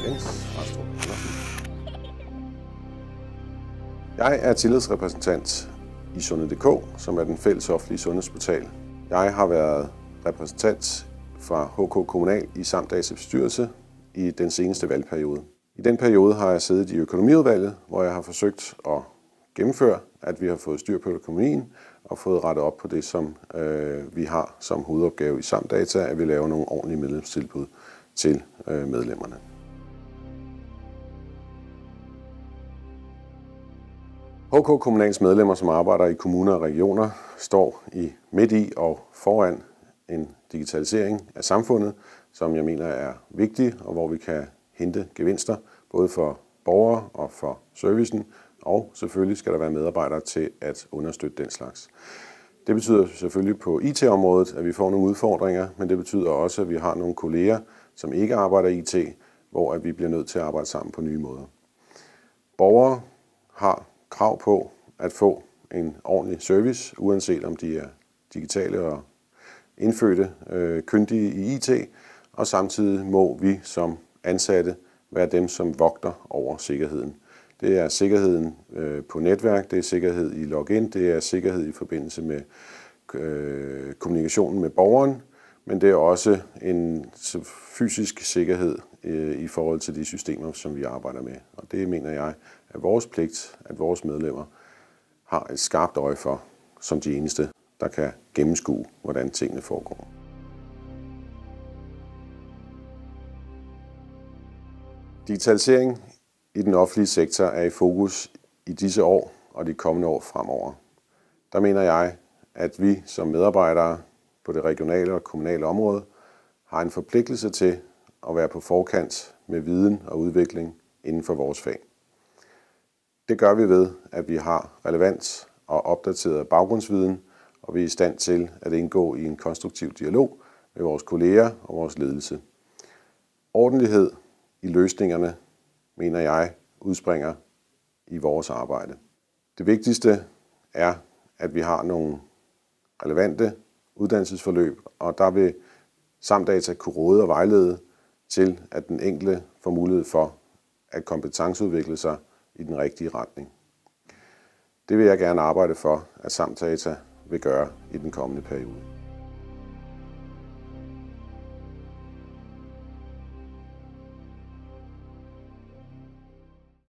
Jens Rastrup Andersen. Jeg er tillidsrepræsentant i Sundhed.dk, som er den fælles offentlige sundhedsportal. Jeg har været repræsentant fra HK Kommunal i Samdatas bestyrelse i den seneste valgperiode. I den periode har jeg siddet i økonomiudvalget, hvor jeg har forsøgt at gennemføre, at vi har fået styr på økonomien og fået rettet op på det, som vi har som hovedopgave i Samdata, at vi laver nogle ordentlige medlemstilbud til medlemmerne. HK Kommunals medlemmer, som arbejder i kommuner og regioner, står midt i og foran en digitalisering af samfundet, som jeg mener er vigtig, og hvor vi kan hente gevinster, både for borgere og for servicen, og selvfølgelig skal der være medarbejdere til at understøtte den slags. Det betyder selvfølgelig på IT-området, at vi får nogle udfordringer, men det betyder også, at vi har nogle kolleger, som ikke arbejder i IT, hvor at vi bliver nødt til at arbejde sammen på nye måder. Borgere har krav på at få en ordentlig service, uanset om de er digitale og indfødte, kyndige i IT, og samtidig må vi som ansatte være dem, som vogter over sikkerheden. Det er sikkerheden på netværk, det er sikkerhed i login, det er sikkerhed i forbindelse med kommunikationen med borgeren, men det er også en fysisk sikkerhed i forhold til de systemer, som vi arbejder med. Og det mener jeg er vores pligt, at vores medlemmer har et skarpt øje for, som de eneste, der kan gennemskue, hvordan tingene foregår. Digitalisering i den offentlige sektor er i fokus i disse år og de kommende år fremover. Der mener jeg, at vi som medarbejdere på det regionale og kommunale område har en forpligtelse til at være på forkant med viden og udvikling inden for vores fag. Det gør vi ved, at vi har relevant og opdateret baggrundsviden, og vi er i stand til at indgå i en konstruktiv dialog med vores kolleger og vores ledelse. Ordentlighed i løsningerne, mener jeg, udspringer i vores arbejde. Det vigtigste er, at vi har nogle relevante uddannelsesforløb, og der vil Samdata kunne råde og vejlede til, at den enkelte får mulighed for at kompetenceudvikle sig i den rigtige retning. Det vil jeg gerne arbejde for, at Samdata vil gøre i den kommende periode.